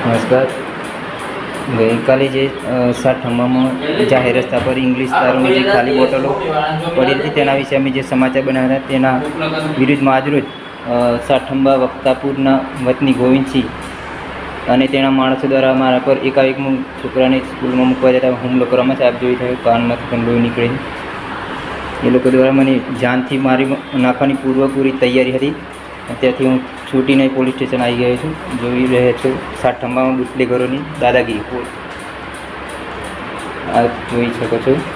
નમસ્કાર. ગઈકાલે જે સાઠમ્મામાં જાહેર રસ્તા પર ઇંગ્લિશ દારૂની જે ખાલી બોટલો પડી હતી તેના વિશે અમે જે સમાચાર બનાવ્યા તેના વિરુદ્ધમાં આજરોજ સાઠમ્બા વક્તાપુરના વતની ગોવિંદસિંહ અને તેના માણસો દ્વારા મારા પર એકાએક છોકરાને સ્કૂલમાં મૂકવા જતા હુમલો કરવામાં આપ જોઈ થયો. કાનમાંથી પણ લોહી નીકળે. એ લોકો દ્વારા મને જાનથી મારી નાખવાની પૂરી તૈયારી હતી. ત્યાંથી હું છૂટીને પોલીસ સ્ટેશન આવી ગયો છું. જોઈ રહ્યા છો સાઠમ્બામાં બુટલેગરોની દાદાગીરી. આ જોઈ શકો છો.